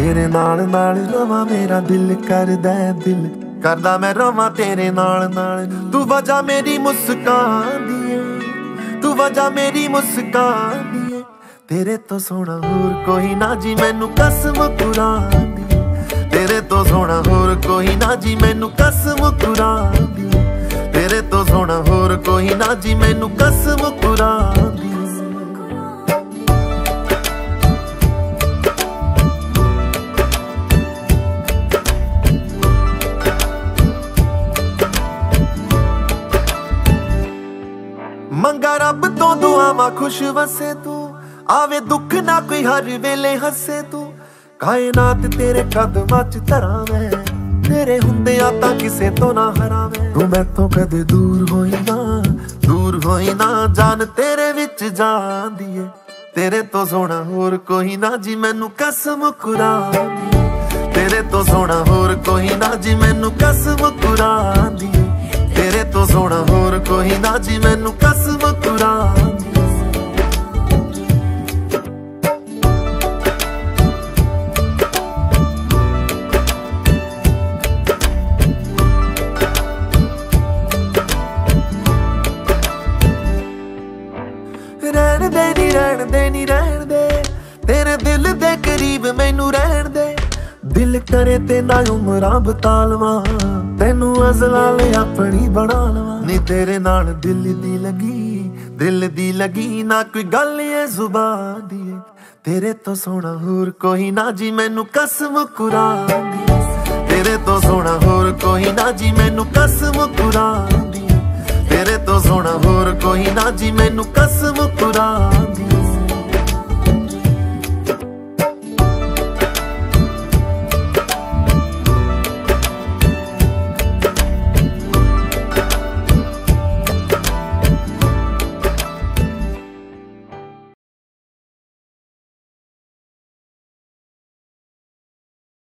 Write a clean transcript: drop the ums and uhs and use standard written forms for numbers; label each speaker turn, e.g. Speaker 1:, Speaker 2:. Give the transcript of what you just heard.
Speaker 1: तेरे नाल नाल रवां मेरा दिल करदा दिल करदा मैं रवां तेरे नाल नाल। तू वजह मेरी मुस्कान दी है, तू वजह मेरी मुस्कान दी है। तेरे तो सोना होर कोई ना जी मैनू कसम कुरान दी। तेरे तो सोना होर कोई ना जी मैनू कसम कुरान दी। तेरे तो सोना होर कोई ना जी मैनू कसम कुरान दी। मंगा रब तो दुआवां खुश वसे तू, आवे दुख ना कोई हर वेले हसे तू। कायनात तेरे कदमां च धरां मैं, तेरे हुंदियां तां किसे तो ना हरावें। तू मैथों कदे दूर होई ना जान तेरे विच जांदी है। तेरे तो सोना होर कोई ना जी मैनू कसम कुरान दी। तेरे तो सोना होर कोई ना जी मैनू कसम कुरान दी। तेरे तो सोना होर कोई ना जी मैनू कसम कुरान दी। रहन दे तेरे दिल दे करीब मैनू रहन दे। दिल करे ते ना उमरां बता लवां, तैनू अज़लाल अपनी बना लवां। नी तेरे नाल दिल दी लगी ना कोई गल है जुबान दी। तेरे तो सोना होर कोई ना जी मैनू कसम कुरान दी। तेरे तो सोना होर कोई ना जी मैनू कसम कुरान दी। तेरे तो सोना होर कोई ना जी मैनू कसम कुरान दी।